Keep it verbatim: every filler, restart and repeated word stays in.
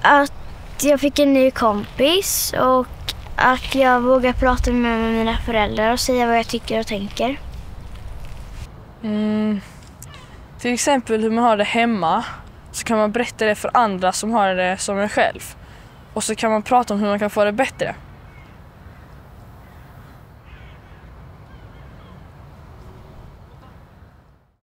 att jag fick en ny kompis och att jag vågar prata med mina föräldrar och säga vad jag tycker och tänker. Mm. Till exempel hur man har det hemma, så kan man berätta det för andra som har det som en själv. Och så kan man prata om hur man kan få det bättre.